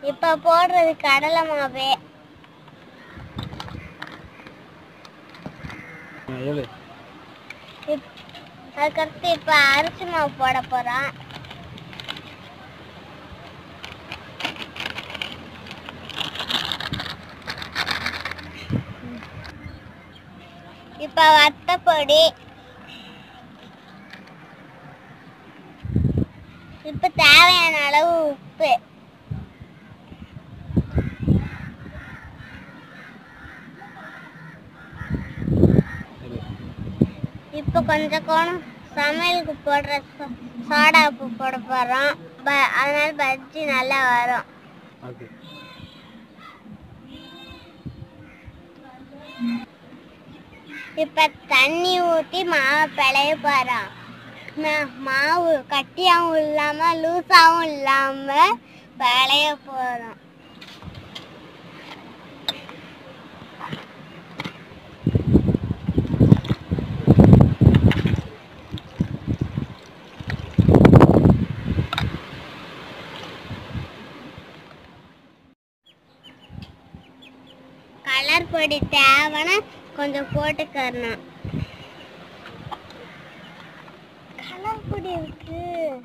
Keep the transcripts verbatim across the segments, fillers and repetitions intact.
இப்ப போடுறது கடலை மாவு. அதுக்கடுத்து இப்ப அரிசி மாவு போட போறோம். இப்ப வத்தப்பொடி, இப்ப தேவையான அளவு உப்பு, இப்ப கொஞ்சம் கோணம் சமையலுக்கு போடுற சோடா உப்பு போட போறோம். அதனால பஜ்ஜி நல்லா வரும். இப்ப தண்ணி ஊத்தி மாவு பிழைய போறோம். மாவு கட்டியாவும் இல்லாம லூசாவும் இல்லாம பிழைய போறோம். கலர் பொடி தேவைன்னா கொஞ்சம் போட்டுக்கறணும். கலர் பொடி இருக்கு.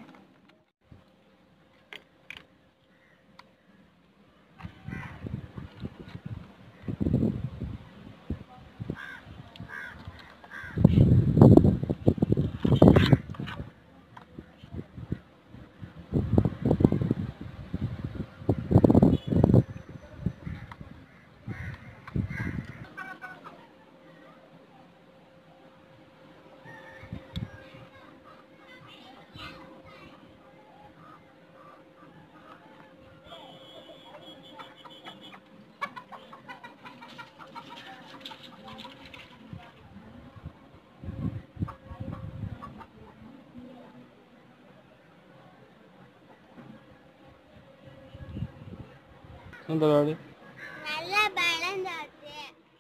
நல்லா பலந்தாச்சு.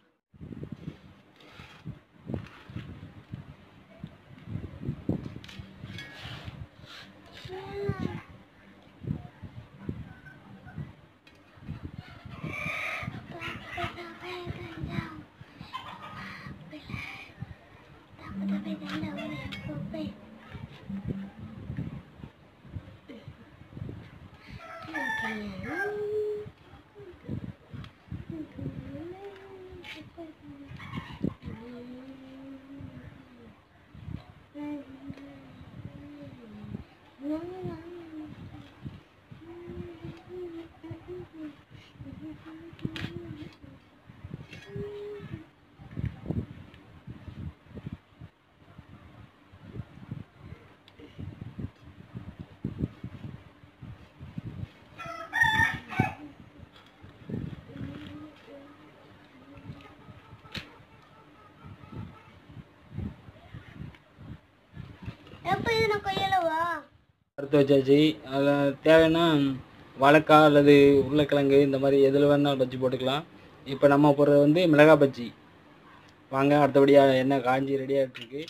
அறுத்து வச்சாச்சு. அதில் தேவைன்னா வாழைக்காய் அல்லது உருளைக்கிழங்கு இந்த மாதிரி எதில் வேணால் பஜ்ஜி போட்டுக்கலாம். இப்போ நம்ம போடுறது வந்து மிளகாய் பஜ்ஜி. வாங்க அடுத்தபடியாக எண்ணெய் காஞ்சி ரெடியாகிட்டு இருக்கு.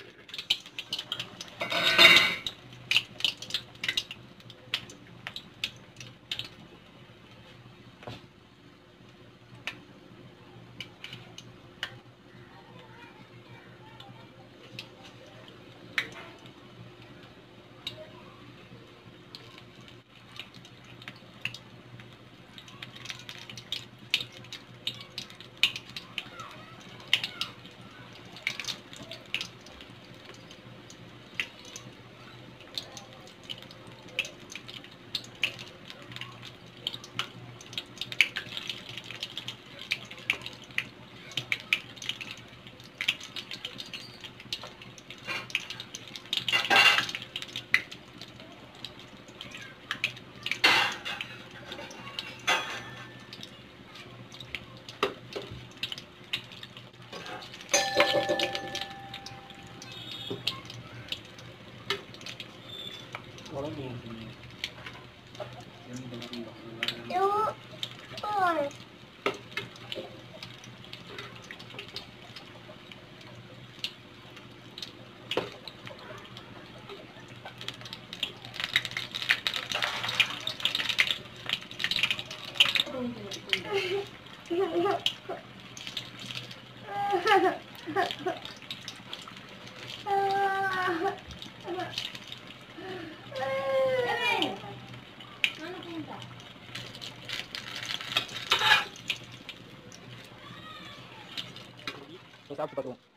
சாப்பிட்டு பார்த்துவோம்.